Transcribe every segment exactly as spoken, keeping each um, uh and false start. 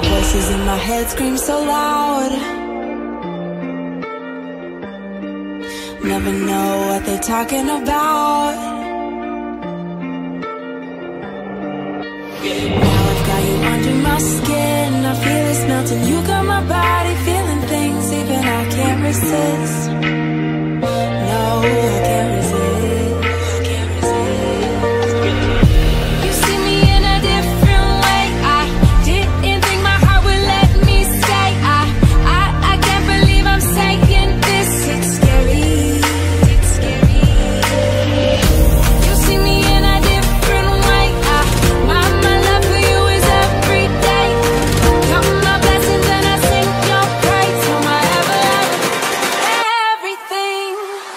Voices in my head scream so loud. Never know what they're talking about. Now I've got you under my skin. I feel it's melting. You got my body feeling things even I can't resist. No, I can't resist. I can't resist. You see me in a different way. I didn't think my heart would let me stay. I, I, I can't believe I'm saying this. It's scary. It's scary. You see me in a different way. I, my, my love for you is every day. Count my blessings and I sing your praise. You're my ever, everything.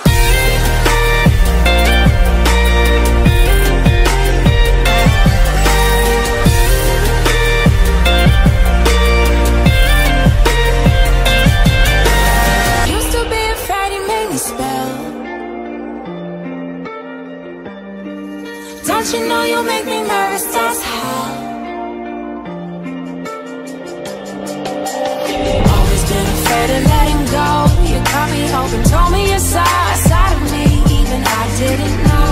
Used to be afraid you made me spell. Don't you know you make me nervous as hell? Always been afraid of letting go. You cut me open, told me you saw a side of me even I didn't know.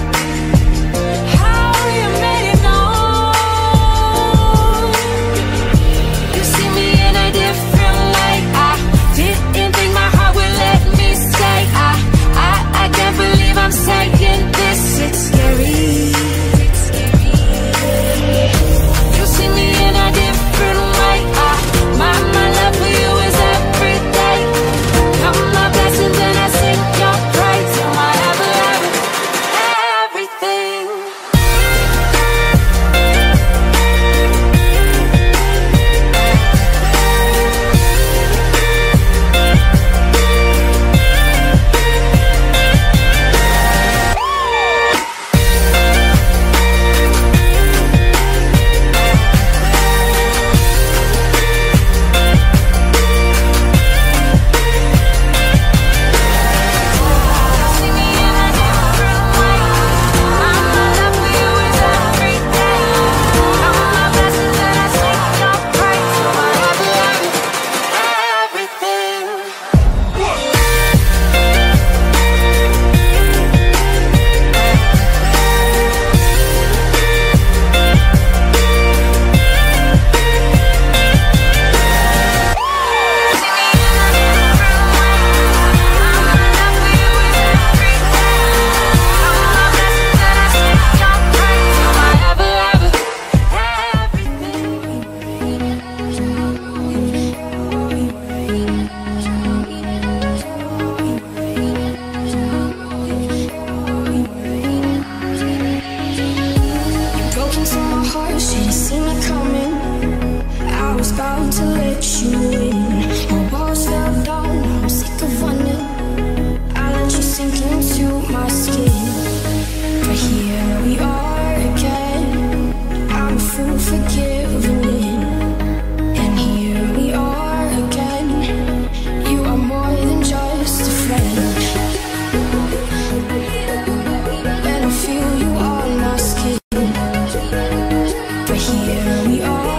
How you made it known. You see me in a different way. I didn't think my heart would let me stay. I, I, I can't believe I'm saying this. It's scary. It's scary. You see me in a different way. I, my, my love for you is every day. Count my blessings and I sing your praise. You're my ever, ever, everything. See me in a different way. My, my love for you is every day. Count my blessings and I sing your praise. You're my ever, ever, everything. See me in a different way. My love for you is every day. Count my blessings and I sing your praise. You're my ever, ever, You broke into my heart, should've seen it coming. I was bound to let you in. My walls fell down, I'm sick of running. I let you sink into my skin. But here we are again. I'm a fool for giving in. And here we are again. You are more than just a friend. And I feel you on my skin. But here we are